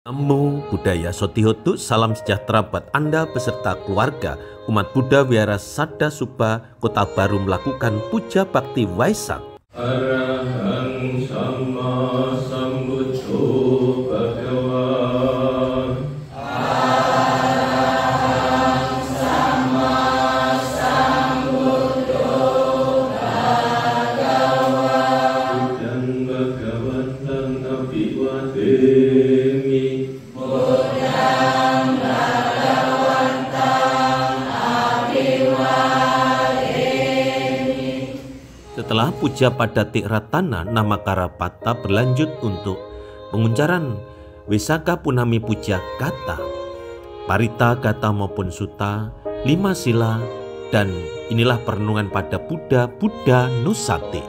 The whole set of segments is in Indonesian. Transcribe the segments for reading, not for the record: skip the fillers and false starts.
Namo Buddhaya Sotihotu, salam sejahtera buat Anda beserta keluarga. Umat Buddha Wihara Sada Subha Kota Baru melakukan puja bakti Waisak. Arahang Sama Sambuddho Bhagava. Arahang Sama Sambuddho Bhagava. Buddhang Bhagavatam Abhiwademi. Buddhang Bhagavatam Abhiwademi. Setelah puja pada Tikratana, Namakarapata berlanjut untuk penguncaran Wesaka Punami Puja Gata, Parita Gata maupun Sutta, 5 sila, dan inilah perenungan pada Buddha Nusate.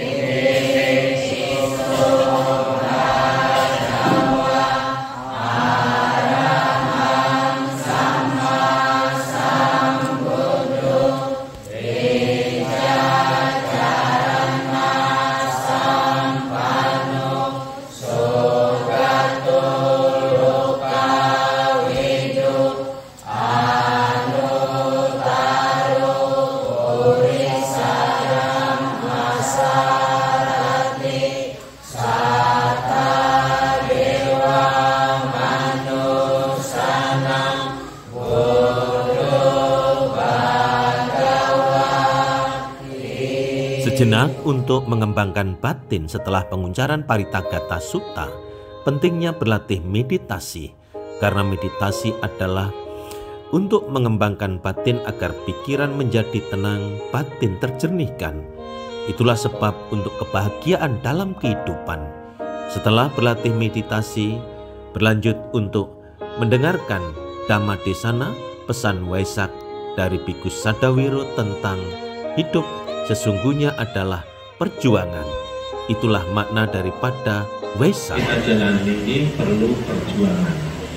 Sejenak untuk mengembangkan batin setelah penguncaran Paritagata Sutta, pentingnya berlatih meditasi, karena meditasi adalah untuk mengembangkan batin agar pikiran menjadi tenang, batin terjernihkan. Itulah sebab untuk kebahagiaan dalam kehidupan. Setelah berlatih meditasi, berlanjut untuk mendengarkan Dhamma Desana, pesan Waisak dari Bhikkhu Sadawiro tentang hidup sesungguhnya adalah perjuangan. Itulah makna daripada Waisak. Kita jalan ini perlu perjuangan.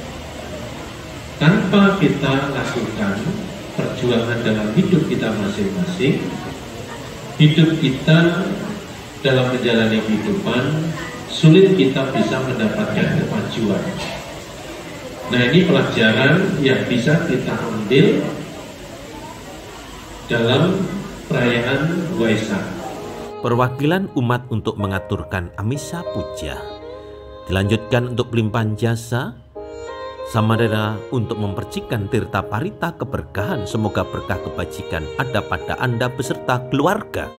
Tanpa kita lakukan perjuangan dalam hidup kita masing-masing, hidup kita dalam menjalani kehidupan sulit kita bisa mendapatkan kemajuan. Nah, ini pelajaran yang bisa kita ambil dalam perayaan Waisak. Perwakilan umat untuk mengaturkan Amisa Puja dilanjutkan untuk pelimpahan jasa Samadera untuk mempercikan Tirta Parita keberkahan. Semoga berkah kebajikan ada pada Anda beserta keluarga.